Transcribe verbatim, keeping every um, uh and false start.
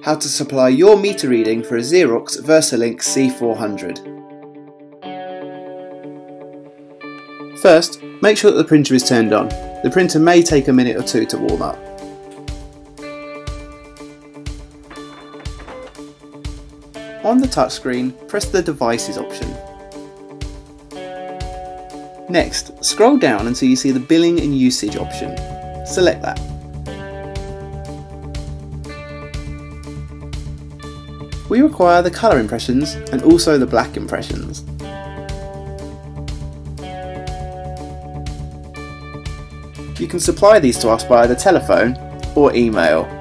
how to supply your meter reading for a Xerox Versalink C four hundred. First, make sure that the printer is turned on. The printer may take a minute or two to warm up. On the touchscreen, press the Devices option. Next, scroll down until you see the Billing and Usage option. Select that. We require the colour impressions and also the black impressions. You can supply these to us via the telephone or email.